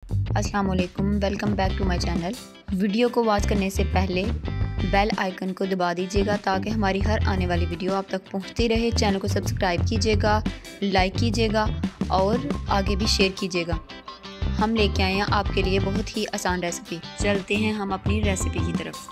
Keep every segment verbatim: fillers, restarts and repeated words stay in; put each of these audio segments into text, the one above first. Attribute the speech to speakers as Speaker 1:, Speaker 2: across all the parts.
Speaker 1: अस्सलाम वालेकुम, welcome back to my channel. Video को वॉच करने से पहले बेल आइकन को दबा दीजिएगा ताकि हमारी हर आने वाली वीडियो आप तक पहुंचती रहे। चैनल को सब्सक्राइब कीजिएगा, लाइक कीजिएगा और आगे भी शेयर कीजिएगा। हम लेके आए हैं आपके लिए बहुत ही आसान रेसिपी। चलते हैं हम अपनी रेसिपी की तरफ।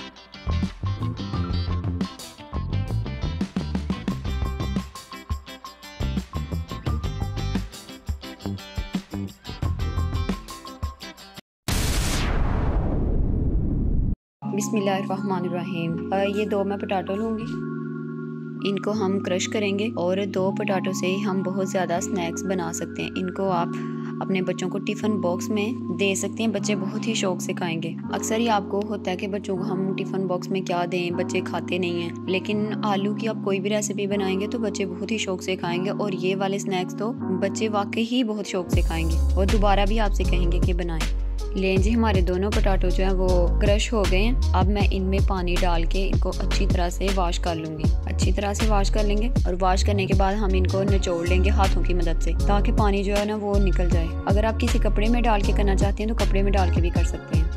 Speaker 1: बिस्मिल्लाहिर्रहमानिर्रहीम। ये दो मैं पोटैटो लूँगी, इनको हम क्रश करेंगे और दो पोटैटो से ही हम बहुत ज़्यादा स्नैक्स बना सकते हैं। इनको आप अपने बच्चों को टिफ़िन बॉक्स में दे सकते हैं, बच्चे बहुत ही शौक से खाएंगे। अक्सर ही आपको होता है कि बच्चों को हम टिफ़िन बॉक्स में क्या दें, बच्चे खाते नहीं हैं, लेकिन आलू की आप कोई भी रेसिपी बनाएंगे तो बच्चे बहुत ही शौक से खाएंगे और ये वाले स्नैक्स तो बच्चे वाकई ही बहुत शौक से खाएंगे और दोबारा भी आपसे कहेंगे कि बनाएं। लें जी, हमारे दोनों पोटैटो जो हैं वो क्रश हो गए हैं। अब मैं इनमें पानी डाल के इनको अच्छी तरह से वॉश कर लूँगी। अच्छी तरह से वॉश कर लेंगे और वॉश करने के बाद हम इनको निचोड़ लेंगे हाथों की मदद से ताकि पानी जो है ना वो निकल जाए। अगर आप किसी कपड़े में डाल के करना चाहते हैं तो कपड़े में डाल के भी कर सकते हैं।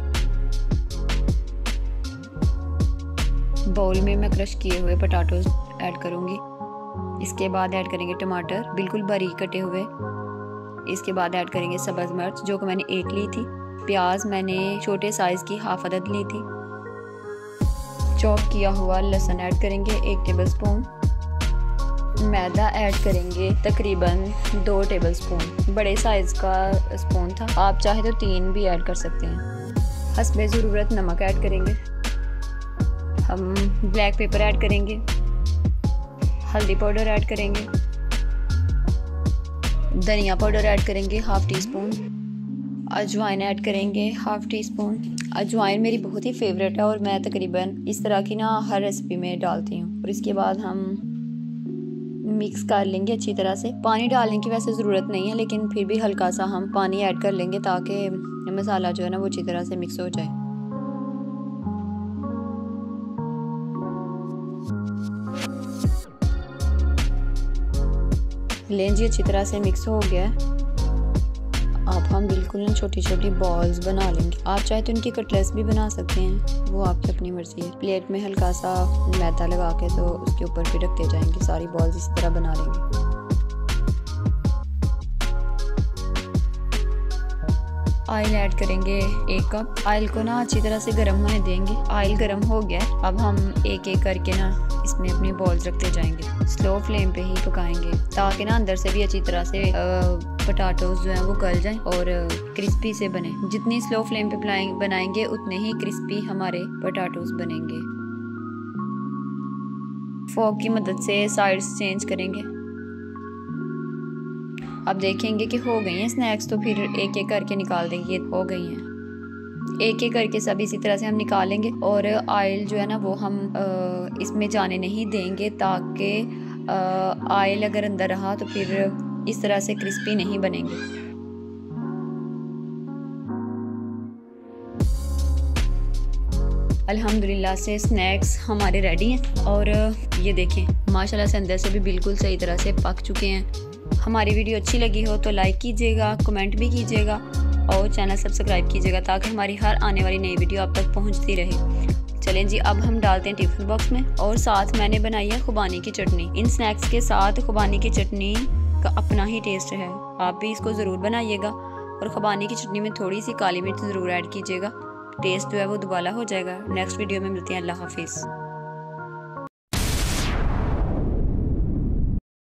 Speaker 1: बाउल में मैं क्रश किए हुए पोटैटो ऐड करूँगी। इसके बाद ऐड करेंगे टमाटर बिल्कुल बारीक कटे हुए। इसके बाद ऐड करेंगे सब्ज़ मिर्च जो कि मैंने एक ली थी। प्याज मैंने छोटे साइज़ की हाफ अदद ली थी। चॉप किया हुआ लहसुन ऐड करेंगे एक टेबलस्पून। मैदा ऐड करेंगे तकरीबन दो टेबलस्पून। बड़े साइज़ का स्पून था, आप चाहे तो तीन भी ऐड कर सकते हैं। हस्बे ज़रूरत नमक ऐड करेंगे। हम ब्लैक पेपर ऐड करेंगे। हल्दी पाउडर ऐड करेंगे। धनिया पाउडर ऐड करेंगे हाफ़ टी स्पून। अजवाइन ऐड करेंगे हाफ़ टी स्पून। अजवाइन मेरी बहुत ही फेवरेट है और मैं तकरीबन इस तरह की ना हर रेसिपी में डालती हूँ। और इसके बाद हम मिक्स कर लेंगे अच्छी तरह से। पानी डालने की वैसे ज़रूरत नहीं है, लेकिन फिर भी हल्का सा हम पानी ऐड कर लेंगे ताकि मसाला जो है ना वो अच्छी तरह से मिक्स हो जाए। लें जी, अच्छी तरह से मिक्स हो गया है। अब हम बिल्कुल छोटी छोटी बॉल्स बना लेंगे। आप चाहे तो इनकी कटलेट्स भी बना सकते हैं, वो आपकी अपनी मर्जी है। प्लेट में हल्का सा मैदा लगा के तो उसके ऊपर भी रखते जाएंगे। सारी बॉल्स इसी तरह बना लेंगे। ऑयल ऐड करेंगे एक कप। ऑयल को ना अच्छी तरह से गर्म होने देंगे। ऑयल गर्म हो गया, अब हम एक एक करके ना इसमें अपनी बॉल्स रखते जाएंगे। स्लो फ्लेम पे ही पकाएंगे ताकि ना अंदर से भी अच्छी तरह से पोटैटोज जो हैं वो गल जाएं और क्रिस्पी से बने। जितनी स्लो फ्लेम पे बनाएंगे उतने ही क्रिस्पी हमारे पोटैटोज बनेंगे। फोक की मदद से साइड्स चेंज करेंगे। अब देखेंगे कि हो गई हैं स्नैक्स, तो फिर एक एक करके निकाल देंगे। ये हो गई हैं, एक एक करके सब इसी तरह से हम निकालेंगे। और ऑयल जो है ना वो हम इसमें जाने नहीं देंगे ताकि ऑयल अगर अंदर रहा तो फिर इस तरह से क्रिस्पी नहीं बनेंगे। अल्हम्दुलिल्लाह से स्नैक्स हमारे रेडी हैं और ये देखें माशाल्लाह से अंदर से भी बिल्कुल सही तरह से पक चुके हैं। हमारी वीडियो अच्छी लगी हो तो लाइक कीजिएगा, कमेंट भी कीजिएगा और चैनल सब्सक्राइब कीजिएगा ताकि हमारी हर आने वाली नई वीडियो आप तक पहुंचती रहे। चलें जी, अब हम डालते हैं टिफ़िन बॉक्स में। और साथ मैंने बनाई है खुबानी की चटनी। इन स्नैक्स के साथ खुबानी की चटनी का अपना ही टेस्ट है, आप भी इसको ज़रूर बनाइएगा। और खुबानी की चटनी में थोड़ी सी काली मिर्च ज़रूर ऐड कीजिएगा, टेस्ट जो है वो दुबाला हो जाएगा। नेक्स्ट वीडियो में मिलते हैं। अल्लाह हाफिज़।